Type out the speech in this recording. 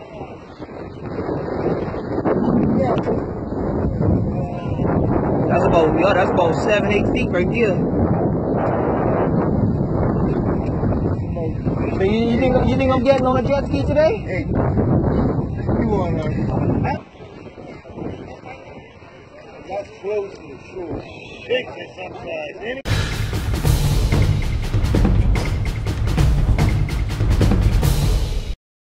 That's about 7-8 feet right there. So you think I'm getting on a jet ski today? Hey, you wanna? That's close to the shore. Shake this upside.